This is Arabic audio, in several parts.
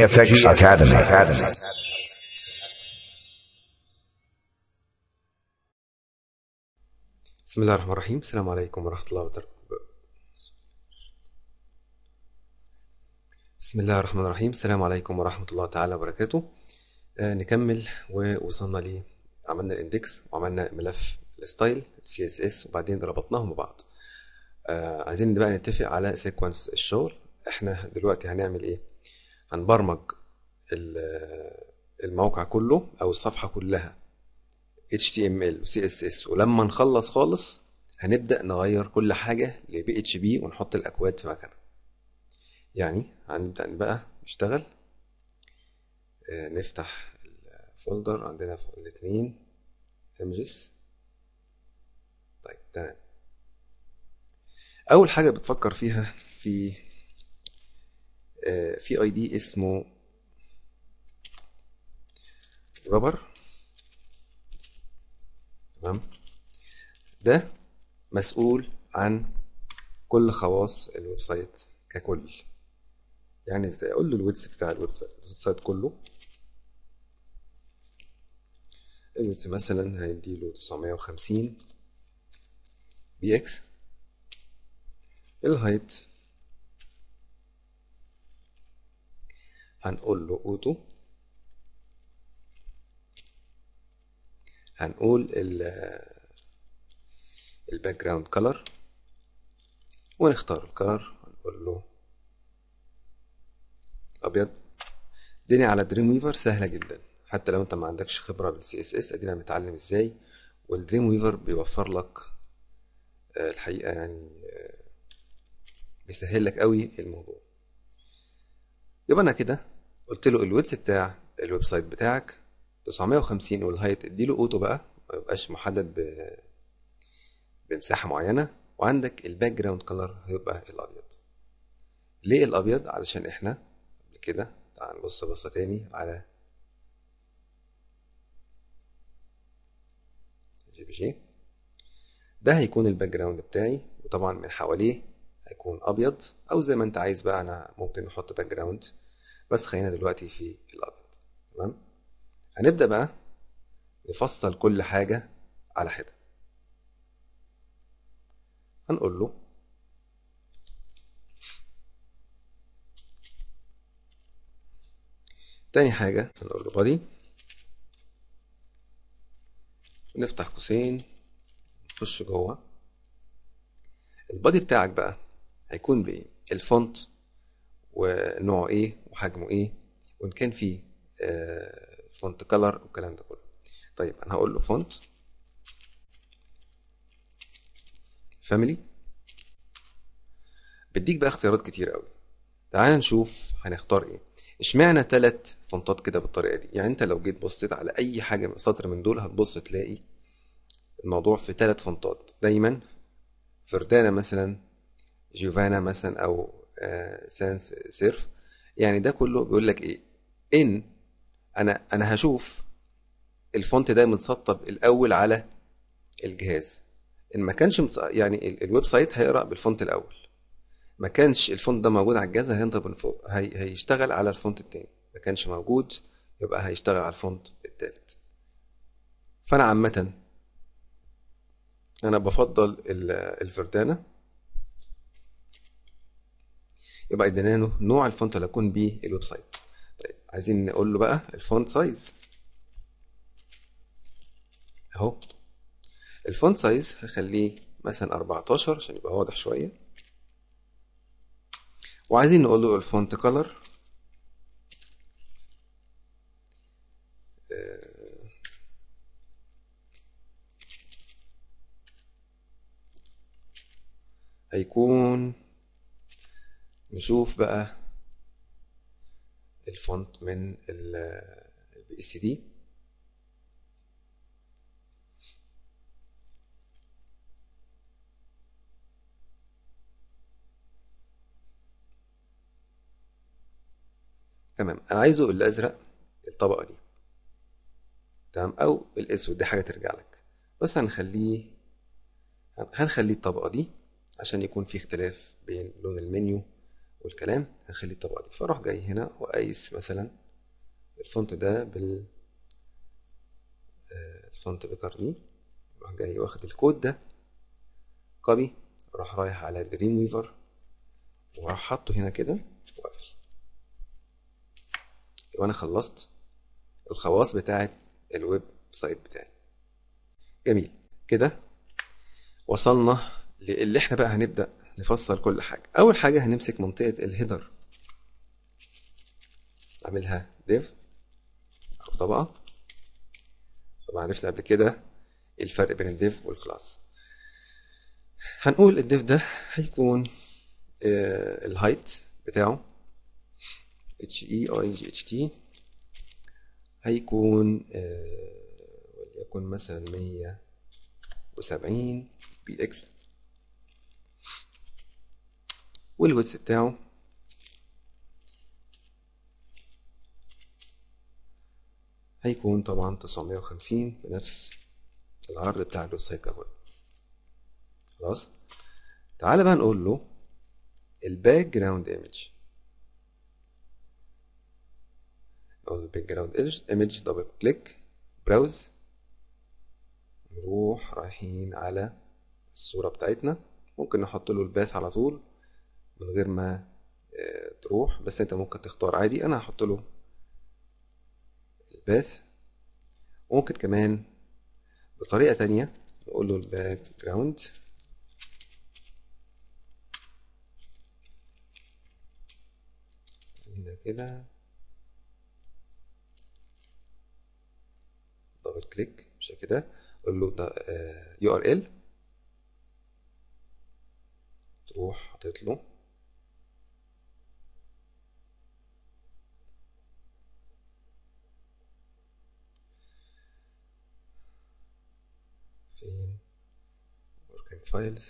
GFX Academy. بسم الله الرحمن الرحيم. السلام عليكم ورحمة الله وبركاته. بسم الله الرحمن الرحيم. السلام عليكم ورحمة الله تعالى وبركاته. نكمل. ووصلنا ليه؟ عملنا الاندكس وعملنا ملف الستايل CSS وبعدين ربطناهم ببعض. عايزين بقى نتفق على سيكونس الشغل. احنا دلوقتي هنعمل ايه؟ هنبرمج الموقع كله او الصفحة كلها HTML و CSS، ولما نخلص خالص هنبدأ نغير كل حاجة ل PHP ونحط الأكواد في مكانها. يعني هنبدأ بقى نشتغل. نفتح الفولدر عندنا في الاثنين images. طيب تمام. أول حاجة بتفكر فيها في ID اسمه رابر. تمام. ده مسؤول عن كل خواص الويب سايت ككل. يعني ازاي اقول له الويدث بتاع الويب سايت كله؟ الويدث مثلا هنديله 950 BX. الهايت هنقول له اوتو. هنقول الباك جراوند كلر ونختار الكلر. هنقول له ابيض. الدنيا على دريم ويفر سهله جدا، حتى لو انت ما عندكش خبره بالسي اس اس ادينا متعلم ازاي. والدريم ويفر بيوفر لك الحقيقه يعني بيسهل لك قوي الموضوع. يبقى انا كده قلت له الويدث بتاع الويب سايت بتاعك 950، والهايت اديله اوتو بقى، ما يبقاش محدد بمساحه معينه. وعندك الباك جراوند كلر هيبقى الابيض. ليه الابيض؟ علشان احنا قبل كده، تعال نبص بصه تاني على JPG. ده هيكون الباك جراوند بتاعي، وطبعا من حواليه هيكون ابيض، او زي ما انت عايز بقى. انا ممكن نحط باك جراوند، بس خلينا دلوقتي في الابيض. تمام. هنبدا بقى نفصل كل حاجه على حده. هنقول له تاني حاجه، هنقول له بادي، ونفتح قوسين نخش جوه. البادي بتاعك بقى هيكون بايه؟ الفونت ونوعه ايه وحجمه ايه، وان كان فيه فونت كلر والكلام ده كله. طيب انا هقول له فونت فاميلي. بديك بقى اختيارات كتير قوي. تعال نشوف هنختار ايه. اشمعنى 3 فونتات كده بالطريقه دي؟ يعني انت لو جيت بصيت على اي حاجه من سطر من دول هتبص تلاقي الموضوع في 3 فونتات دايما. فردانا مثلا، جيوفانا مثلا، او سانس سيرف. يعني ده كله بيقول لك ايه؟ ان انا هشوف الفونت ده متسطب الاول على الجهاز. ان ما كانش يعني الويب سايت هيقرا بالفونت الاول. ما كانش الفونت ده موجود على الجهاز هينطق من فوق، هيشتغل على الفونت التاني. ما كانش موجود يبقى هيشتغل على الفونت التالت. فانا عامه انا بفضل الفردانا. يبقى ادينا له نوع الفونت اللي هيكون بيه الويب سايت. طيب عايزين نقول له بقى الفونت سايز اهو. الفونت سايز هخليه مثلا 14 عشان يبقى واضح شويه. وعايزين نقول له الفونت كلر هيكون، نشوف بقى الفونت من BSD. تمام. انا عايزه الازرق الطبقه دي، تمام، او الاسود، دي حاجه ترجع لك. بس هنخليه الطبقه دي عشان يكون في اختلاف بين لون المنيو والكلام هنخلي الطبقة دي. فاروح جاي هنا وقايس مثلا الفونت ده الفونت بيكر دي، اروح جاي واخد الكود ده كوبي، اروح رايح على دريم ويفر واروح حاطه هنا كده واقفل. يبقى انا خلصت الخواص بتاعه الويب سايت بتاعي. جميل كده، وصلنا اللي احنا بقى هنبدأ نفصل كل حاجة. اول حاجة هنمسك منطقة الهيدر، اعملها ديف او طبقة. طبعا عرفنا قبل كده الفرق بين الديف والكلاس. هنقول الديف ده هيكون الهايت بتاعه height هيكون وليكن مثلا 170 بي اكس، والويدث بتاعه هيكون طبعا 950 بنفس العرض بتاع الويب سايت ككل. خلاص، تعالى بقى نقول له الباك جراوند ايمج. نقول الباك جراوند ايمج، دبل كليك، براوز، نروح رايحين على الصورة بتاعتنا. ممكن نحط له الباث على طول من غير ما تروح، بس انت ممكن تختار عادي. انا هحط له الباث. وممكن كمان بطريقة تانية نقول له الباك جراوند هنا كده، دبل كليك بالشكل كده، قول له ده URL، تروح حاطط له فين working files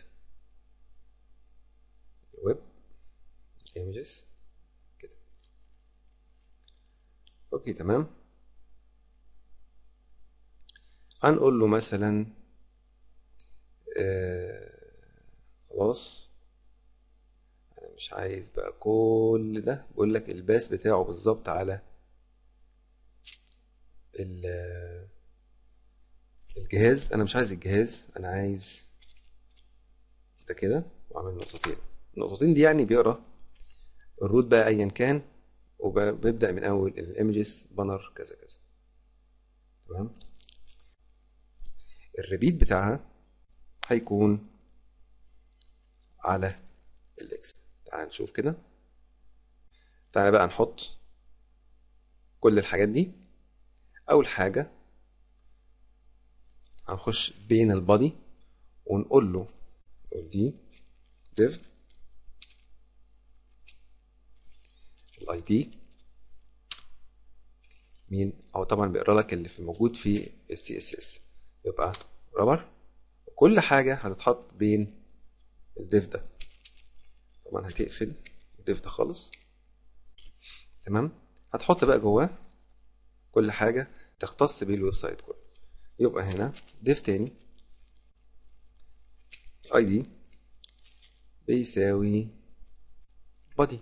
web images كده. اوكي تمام. هنقول له مثلا خلاص انا مش عايز بقى كل ده. بقول لك الباس بتاعه بالظبط على الجهاز. انا مش عايز الجهاز، انا عايز ده كده، واعمل نقطتين. النقطتين دي يعني بيقرا الروت بقى ايا كان، وبيبدأ من اول الايمجز بانر كذا كذا. تمام. الريبيت بتاعها هيكون على الاكس. تعال نشوف كده. تعال بقى نحط كل الحاجات دي. اول حاجة هنخش بين البادي ونقول له دي div الاي دي مين، او طبعا بيقرا لك اللي في موجود في السي اس اس، يبقى رابر. كل حاجة هتتحط بين الديف ده. طبعا هتقفل الديف ده خالص. تمام. هتحط بقى جواه كل حاجة تختص بيه الويب سايت كله. يبقى هنا ديف تاني اي دي بيساوي بادي.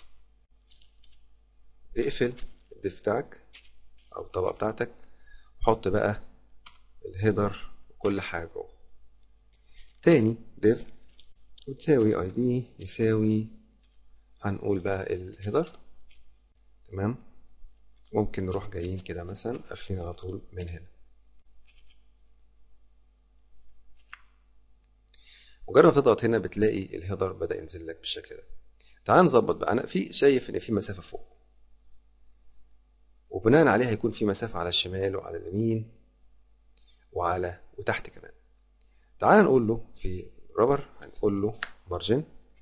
اقفل الديف بتاعك او الطبقة بتاعتك، وحط بقى الهيدر وكل حاجة جوه. تاني ديف وتساوي اي دي يساوي، هنقول بقى الهيدر. تمام. ممكن نروح جايين كده مثلا قافلين على طول من هنا. مجرد ما تضغط هنا بتلاقي الهيدر بدأ ينزل لك بالشكل ده. تعال نظبط بقى. انا شايف ان في مسافة فوق، وبناء عليها هيكون في مسافة على الشمال وعلى اليمين وتحت كمان. تعال نقول له في رابر، هنقول له مارجن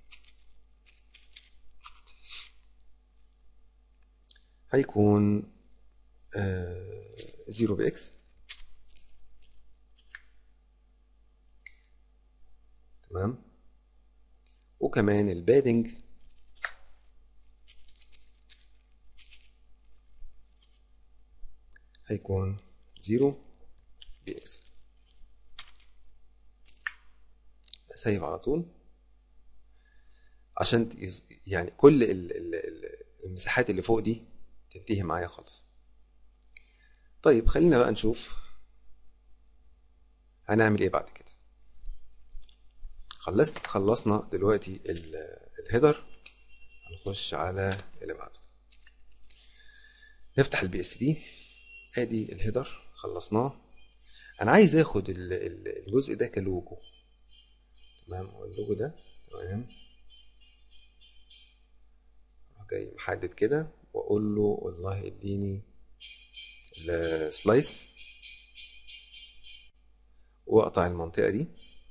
هيكون 0 بإكس. تمام. وكمان البادنج هيكون 0 بإكس. سيف على طول. عشان يعني كل المساحات اللي فوق دي تنتهي معايا خالص. طيب خلينا بقى نشوف هنعمل ايه بعد كده. خلصنا دلوقتي الهيدر. هنخش على اللي بعده. نفتح البي اس بي. ادي الهيدر خلصناه. انا عايز اخد الجزء ده كلوجو. تمام، اللوجو ده تمام. اروح جاي محدد كده واقول له والله اديني السلايس واقطع المنطقة دي.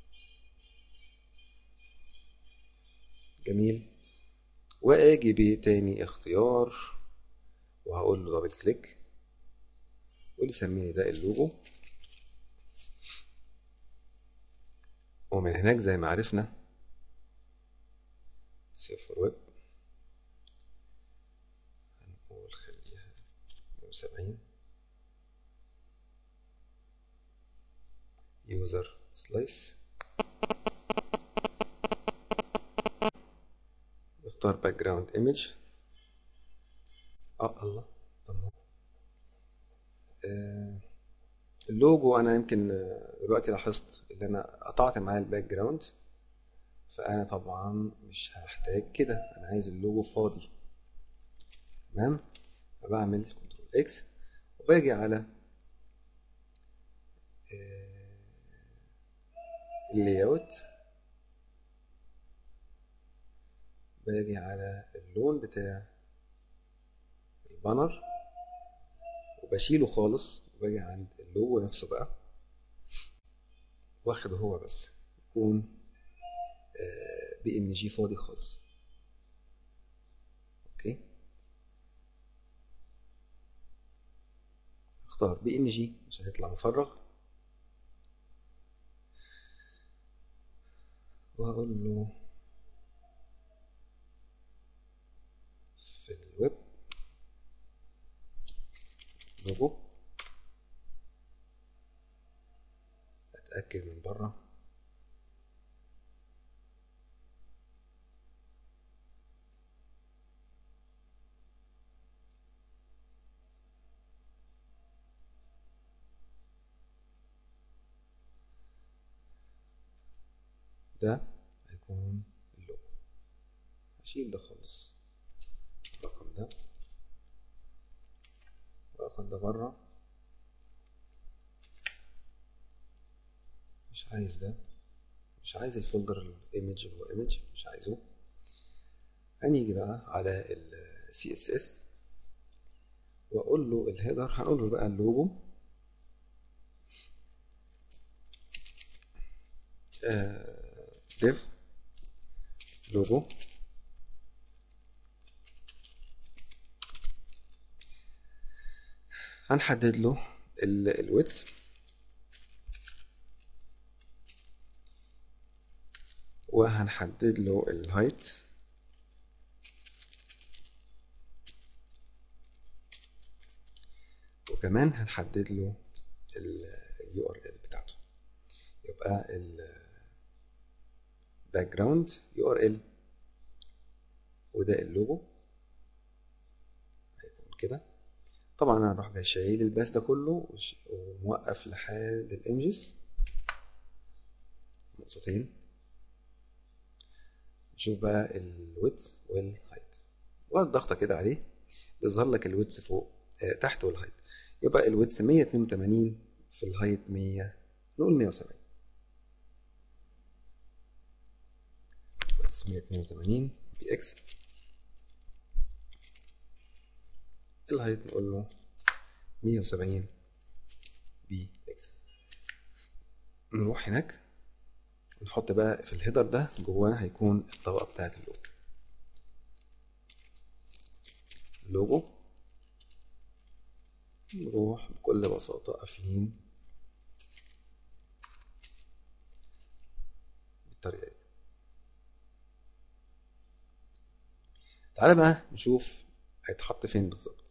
جميل. واجي بتاني اختيار وهقول له دبل كليك ونسميه ده اللوجو. ومن هناك زي ما عرفنا صفر ويب، هنقول خليها 170 يوزر سلايس. نختار باك جراوند ايمج. الله. طب اللوجو انا يمكن دلوقتي لاحظت ان انا قطعت معاه الباك جراوند، فانا طبعا مش هحتاج كده. انا عايز اللوجو فاضي. تمام، فبعمل كنترول اكس وباجي على اللاي اوت. باجي على اللون بتاع البانر وبشيله خالص، وباجي عند اللوجو نفسه بقى واخده هو بس، يكون بي ان جي فاضي خالص. اوكي، اختار بي ان جي عشان يطلع مفرغ وهقول له في الويب لوجو. اتاكد من بره. ده هيكون اللوجو. هشيل ده خالص، الرقم ده، واخد ده بره. مش عايز ده، مش عايز الفولدر الايمج اللي هو ايمج، مش عايزه. هنيجي بقى على السي اس اس واقول له الهيدر، هنقول له بقى اللوجو ديف لوجو. هنحدد له الويدث وهنحدد له الهايت وكمان هنحدد له اليو ار ال بتاعته. يبقى الباك جراوند يو ار ال وده اللوجو هيكون كده. طبعا انا هروح جاي شايل الباس ده كله وموقف لحد الايمجز نقطتين. نشوف بقى الويدث والهايت والضغطة كده عليه بيظهر لك الويدث فوق تحت والهايت. يبقى الويدث 182 في الهايت 100، نقول 170. ويدث 182 بي اكس. الهايت نقول له 170 بي اكس. نروح هناك نحط بقى في الهيدر ده جواه هيكون الطبقة بتاعت اللوجو. نروح بكل بساطة قافلين بالطريقة دي. تعالى بقى نشوف هيتحط فين بالظبط.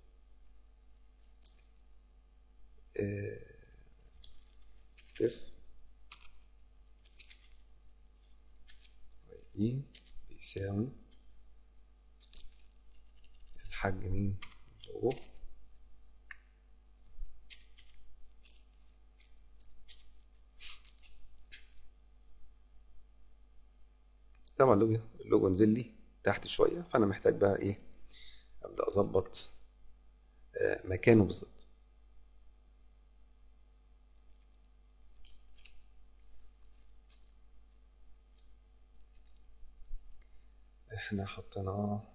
اف اي بيساوي حجم اللوجو. طبعا اللوجو نزل لي تحت شويه، فانا محتاج بقى ايه، ابدا اظبط مكانه بالظبط. احنا حطينا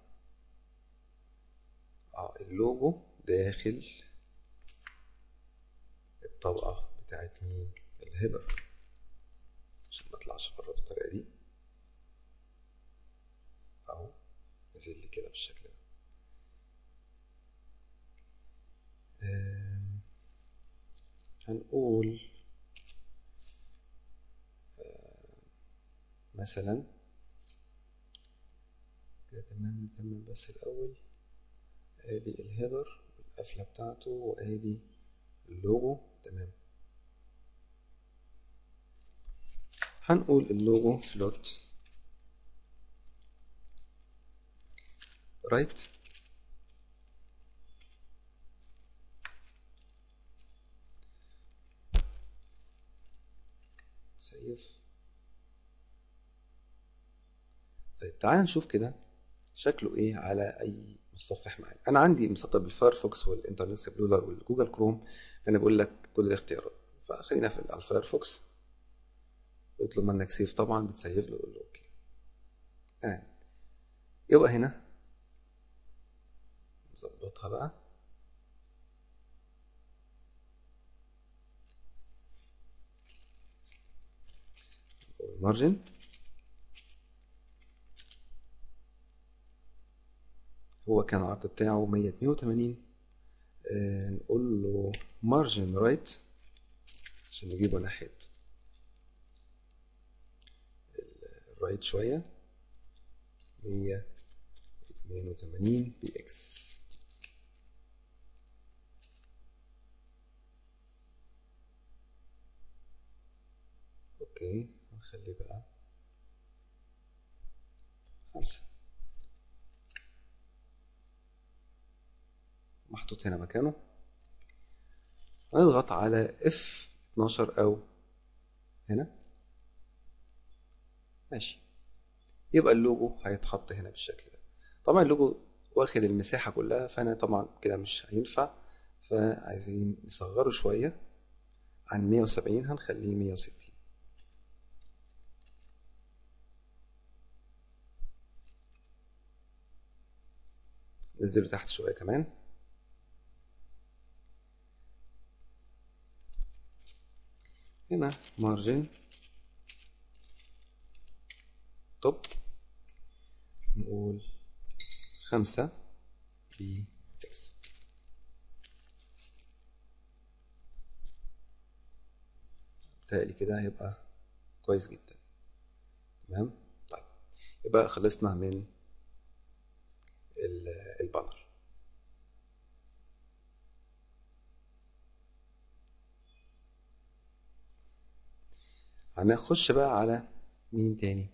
اللوجو داخل الطبقه بتاعت مين، الهيدر، عشان ما اطلعش بره بالطريقه دي. اهو نزل لي كده بالشكل ده. هنقول مثلا كده تمام بس الاول ادي الهيدر والقفله بتاعته، وادي اللوجو. تمام. هنقول اللوجو فلوت رايت، سيف. طيب تعال نشوف كده شكله ايه على اي متصفح معايا. انا عندي مسطب بالفايرفوكس والانترنت اكسبلورر والجوجل كروم، فانا بقول لك كل الاختيارات. فخلينا في على الفايرفوكس، يطلب منك سيف طبعا، بتسيف له، قول له اوكي. تمام. يبقى هنا نظبطها بقى. المارجن هو كان العرض بتاعه 182، نقول له مارجن رايت عشان نجيبه ناحية الرايت شوية، 182 بي اكس. اوكي، هنخليه بقى 5 محطوط هنا مكانه. هنضغط على F12 او هنا. ماشي. يبقى اللوجو هيتحط هنا بالشكل ده. طبعا اللوجو واخد المساحة كلها، فانا طبعا كده مش هينفع، فعايزين نصغره شوية عن 170، هنخليه 160. ننزله تحت شوية كمان. هنا مارجن توب، نقول 5 بي اكس. بتهيألي كده هيبقى كويس جدا. تمام. طيب يبقى خلصنا من البانر. هنخش بقى على مين تاني.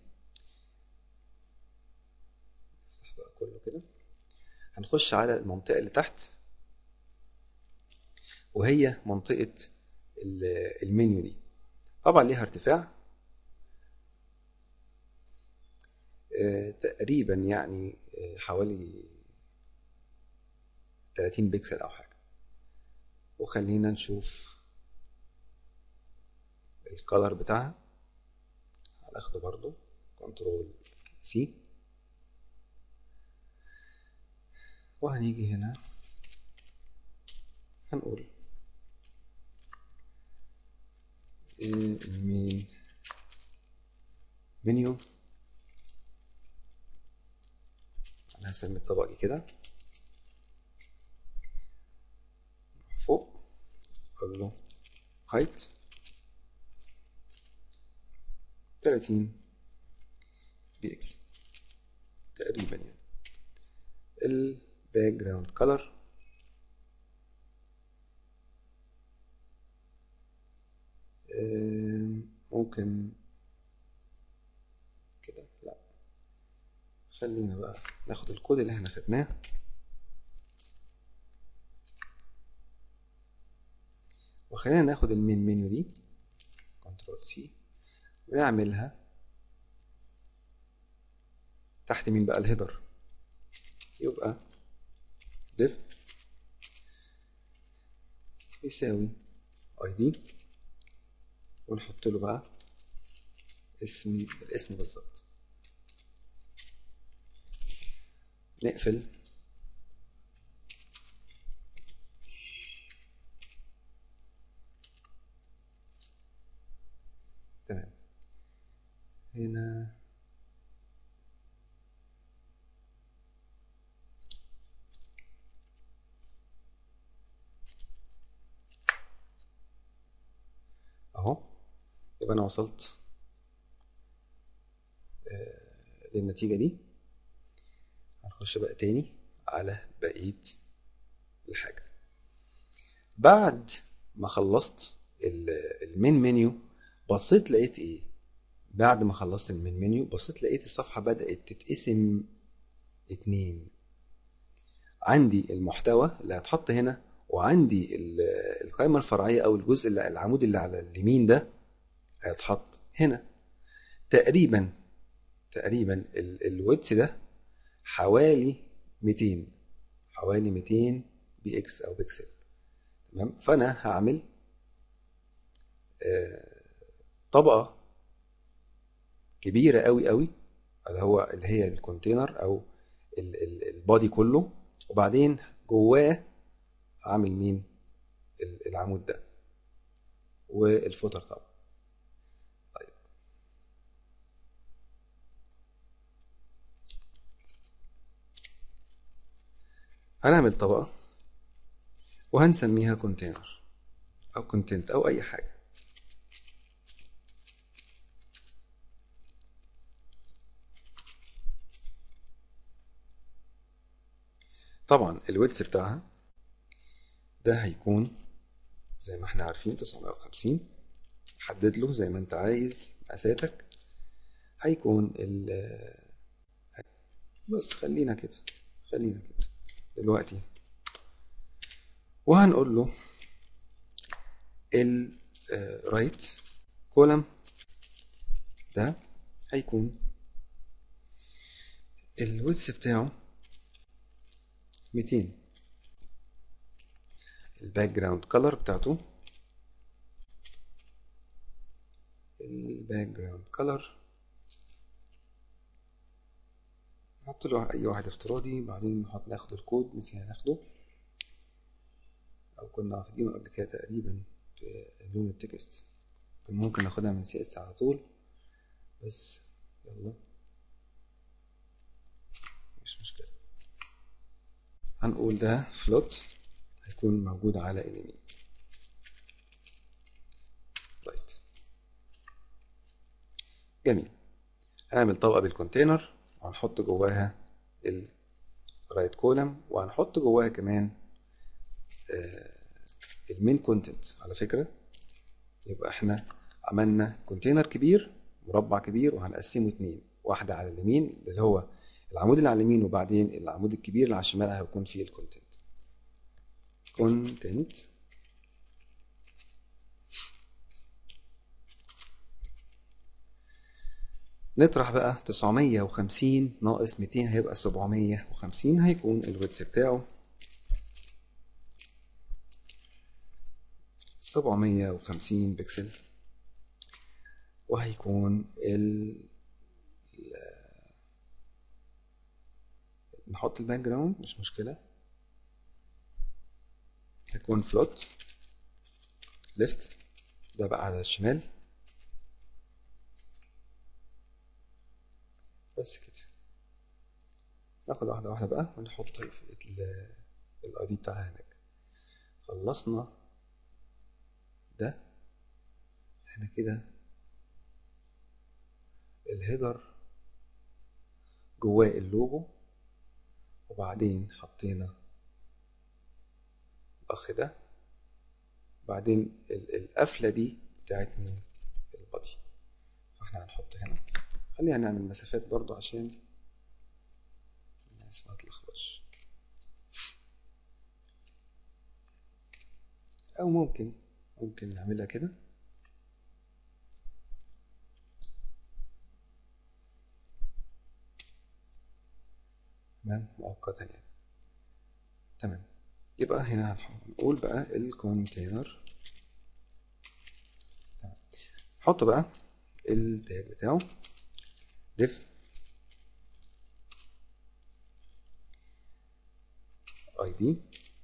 نفتح بقى كله كده. هنخش على المنطقة اللي تحت، وهي منطقة المنيو دي. طبعا ليها ارتفاع تقريبا يعني حوالي 30 بكسل او حاجة. وخلينا نشوف الكالر بتاعها. هناخده برضو كنترول سي، وهنيجي هنا هنقول المين منيو. انا هسمي الطبقة دي كده. فوق اقول له هايت 30 بي اكس تقريبا يعني. الباك جراوند كلر ممكن كده، لا خلينا بقى ناخد الكود اللي احنا خدناه وخلينا ناخد المين منيو دي كنترول سي ونعملها تحت مين بقى؟ الهيدر. يبقى div يساوي id ونحط له بقى الاسم بالظبط. نقفل تمام. هنا اهو. يبقى انا وصلت للنتيجة دي. هنخش بقى تاني على بقية الحاجة. بعد ما خلصت المين منيو بصيت لقيت ايه؟ بعد ما خلصت المين منيو بصيت لقيت الصفحة بدأت تتقسم اتنين. عندي المحتوى اللي هتحط هنا، وعندي القائمة الفرعية او الجزء اللي العمود اللي على اليمين ده هيتحط هنا. تقريبا الويدث ده حوالي 200 بي اكس او بيكسل. تمام. فانا هعمل طبقة كبيرة قوي قوي اللي هي الكونتينر او البادي كله، وبعدين جواه هعمل مين؟ العمود ده والفوتر طبعا. طيب هنعمل طبقة وهنسميها كونتينر او كونتنت او اي حاجة. طبعا الويدث بتاعها ده هيكون زي ما احنا عارفين 950. حدد له زي ما انت عايز مقاساتك. هيكون بس خلينا كده دلوقتي. وهنقول له الرايت كولم ده هيكون الويدث بتاعه 200. الباك جراوند كلر بتاعته نحط له اي واحد افتراضي، بعدين ناخد الكود مثل هناخده او كنا واخدينه قبل كده تقريبا في لون التكست. كان ممكن ناخدها من CSS على طول، بس يلا مش مشكلة. هنقول ده فلوت هيكون موجود على اليمين. رايت. جميل. هنعمل طبقة بالكونتينر وهنحط جواها الرايت كولم، وهنحط جواها كمان المين كونتنت على فكرة. يبقى احنا عملنا كونتينر كبير، مربع كبير، وهنقسمه اتنين. واحدة على اليمين اللي هو العمود اللي على اليمين، وبعدين العمود الكبير اللي على الشمال هيكون فيه الكونتنت. نطرح بقى 950 ناقص 200 هيبقى 750. هيكون الويدث بتاعه 750 بكسل. وهيكون نحط الباك جراوند مش مشكلة. هيكون فلوت ليفت ده بقى على الشمال. بس كده. ناخد واحدة واحدة بقى ونحط الاي دي بتاعها هناك. خلصنا ده. احنا كده الهيدر جواه اللوجو، وبعدين حطينا الاخ ده، بعدين القفلة دي بتاعت مين؟ البادي. فاحنا هنحط هنا. خلينا نعمل مسافات برضو عشان الناس ما تلخبطش. او ممكن ممكن نعملها كده. تمام، مؤقتا يعني. تمام، يبقى هنا هنقول بقى الكونتينر. تمام، نحط بقى التاج بتاعه div id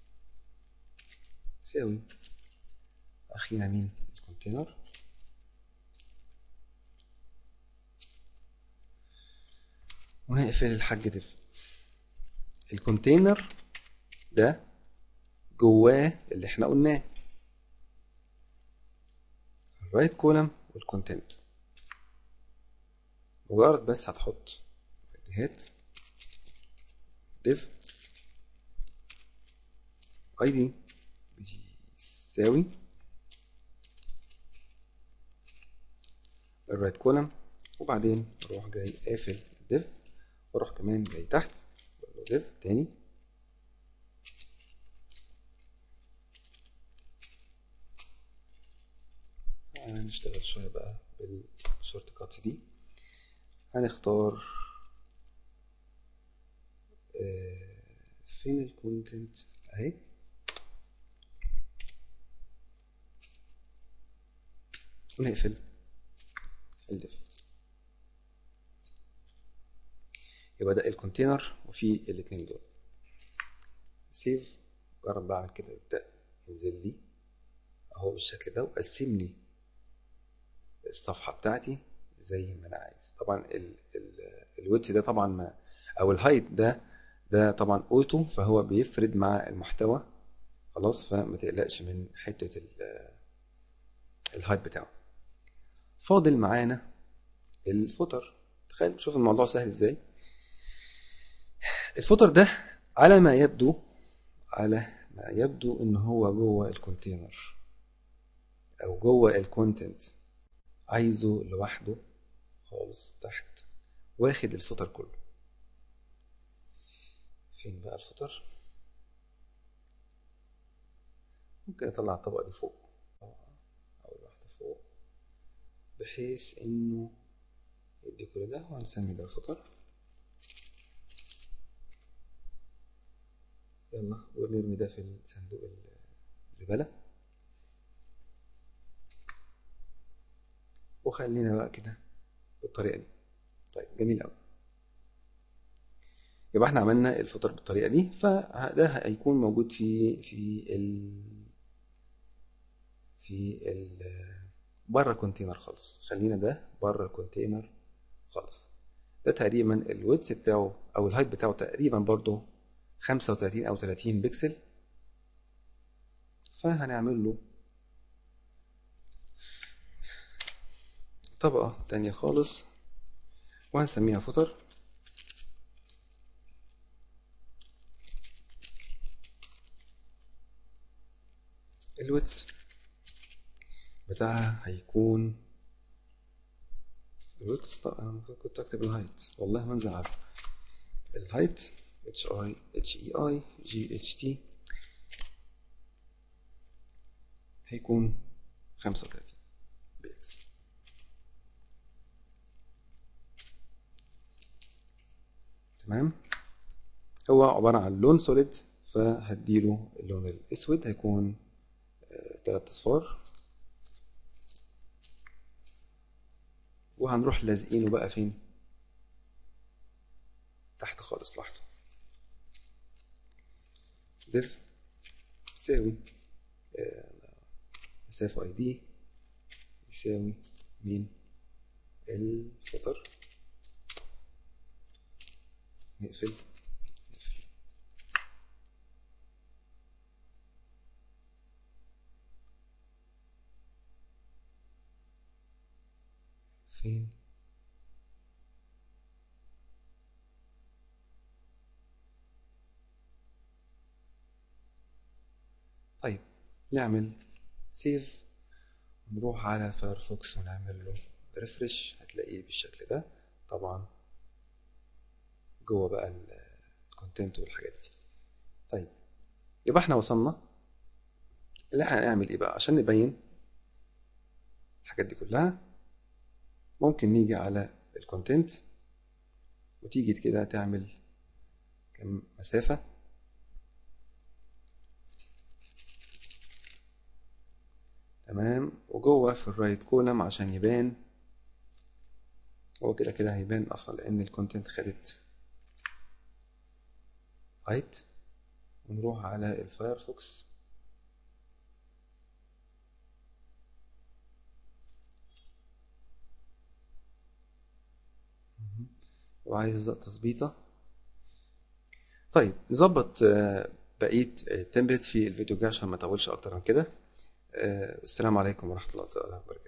يساوي اخينا مين؟ الكونتينر. ونقفل الحاج div. الكونتينر ده جواه اللي احنا قلناه الرايت كولم والكونتنت. مجرد بس هتحط هات div id بيساوي الرايت كولم، وبعدين اروح جاي قافل div، واروح كمان جاي تحت بقول له div تاني هنشتغل شوية بقى بالشورت كاتس دي. هنختار فين الكونتنت اهي، ونقفل الديف. يبقى ده الكونتينر وفي الاتنين دول. سيف، جرب بعمل كده يبدأ ينزل لي اهو بالشكل ده، وقسم لي الصفحة بتاعتي زي ما انا عايز. طبعا الويدث ده طبعا ما او الهايت ده طبعا اوتو، فهو بيفرد مع المحتوى خلاص، فما تقلقش من حتة الهايت بتاعه. فاضل معانا الفوتر. تخيل شوف الموضوع سهل ازاي. الفوتر ده على ما يبدو ان هو جوه الكونتينر او جوه الكونتنت، عايزه لوحده خالص تحت، واخد الفوتر كله. فين بقى الفوتر؟ ممكن اطلع الطبقة دي فوق او واحدة فوق، بحيث انه يدي كل ده، وهنسمي ده فوتر. يلا ونرمي ده في صندوق الزبالة. وخلينا بقى كده بالطريقة دي. طيب جميل قوي. يبقى احنا عملنا الفوتر بالطريقة دي، فده هيكون موجود في ال بره الكونتينر خالص. خلينا ده بره الكونتينر خالص. ده تقريبا الويدث بتاعه او الهايت بتاعه تقريبا برضو 35 او 30 بكسل. فهنعمل له طبقة تانية خالص وهنسميها فوتر. الويدث بتاعها هيكون الويدث. طبعا كنت اكتب الهايت، والله ما انزل عارف. الهايت HEIGHT هيكون 35 بكسل. تمام. هو عبارة عن لون سوليد، فهديله اللون الاسود هيكون 3 اصفار، وهنروح لازقينه بقى فين؟ تحت خالص لوحده. div يساوي مسافة اي دي يساوي مين؟ الفوتر. نقفل فين؟ طيب نعمل سيف، نروح على فايرفوكس ونعمل له ريفرش، هتلاقيه بالشكل ده. طبعا جوه بقى الكونتنت والحاجات دي. طيب يبقى احنا وصلنا اللي احنا هنعمل ايه بقى عشان نبين الحاجات دي كلها. ممكن نيجي على الكونتنت وتيجي كده تعمل كم مسافة. تمام. وجوه في الرايت كولم عشان يبان، هو كده كده هيبان اصلا لان الكونتنت خدت هايت. ونروح على الفايرفوكس. وعايز تظبيطة. طيب نظبط بقية التمبلت في الفيديو الجاي عشان ما اطولش اكتر من كده. السلام عليكم ورحمة الله وبركاته.